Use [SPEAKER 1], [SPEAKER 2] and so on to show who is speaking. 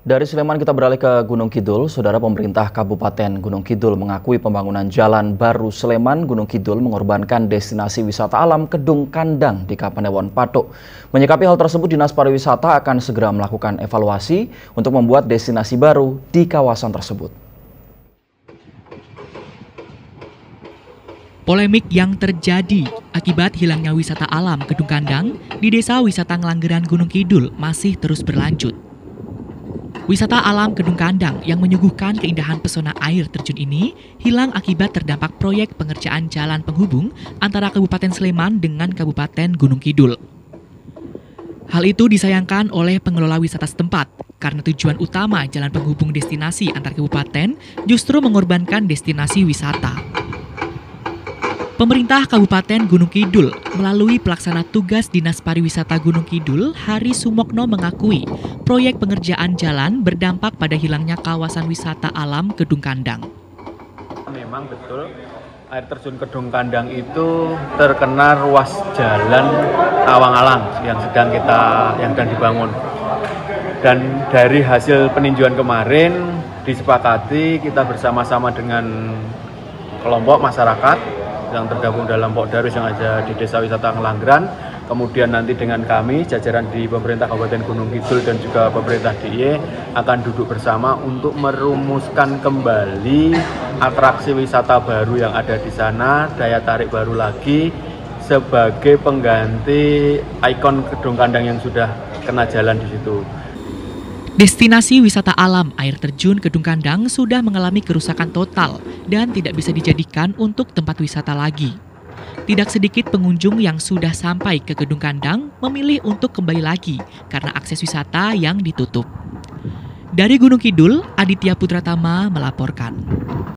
[SPEAKER 1] Dari Sleman kita beralih ke Gunung Kidul. Saudara, pemerintah Kabupaten Gunung Kidul mengakui pembangunan jalan baru Sleman Gunung Kidul mengorbankan destinasi wisata alam Kedung Kandang di Kapanewon Patok. Menyikapi hal tersebut, Dinas Pariwisata akan segera melakukan evaluasi untuk membuat destinasi baru di kawasan tersebut.
[SPEAKER 2] Polemik yang terjadi akibat hilangnya wisata alam Kedung Kandang di Desa Wisata Ngelanggeran Gunung Kidul masih terus berlanjut. Wisata alam Kedung Kandang yang menyuguhkan keindahan pesona air terjun ini hilang akibat terdampak proyek pengerjaan jalan penghubung antara Kabupaten Sleman dengan Kabupaten Gunung Kidul. Hal itu disayangkan oleh pengelola wisata setempat karena tujuan utama jalan penghubung destinasi antar kabupaten justru mengorbankan destinasi wisata. Pemerintah Kabupaten Gunung Kidul melalui pelaksana tugas Dinas Pariwisata Gunung Kidul, Hari Sumokno mengakui proyek pengerjaan jalan berdampak pada hilangnya kawasan wisata alam Kedung Kandang.
[SPEAKER 3] Memang betul, air terjun Kedung Kandang itu terkena ruas jalan awang-alang yang sedang dibangun. Dan dari hasil peninjauan kemarin disepakati kita bersama-sama dengan kelompok masyarakat yang tergabung dalam Pokdarus yang ada di Desa Wisata Ngelanggeran, kemudian nanti dengan kami, jajaran di pemerintah Kabupaten Gunung Kidul dan juga pemerintah DIY akan duduk bersama untuk merumuskan kembali atraksi wisata baru yang ada di sana, daya tarik baru lagi sebagai pengganti ikon Kedung Kandang yang sudah kena jalan di situ.
[SPEAKER 2] Destinasi wisata alam air terjun Kedung Kandang sudah mengalami kerusakan total dan tidak bisa dijadikan untuk tempat wisata lagi. Tidak sedikit pengunjung yang sudah sampai ke Kedung Kandang memilih untuk kembali lagi karena akses wisata yang ditutup. Dari Gunung Kidul, Aditya Putratama melaporkan.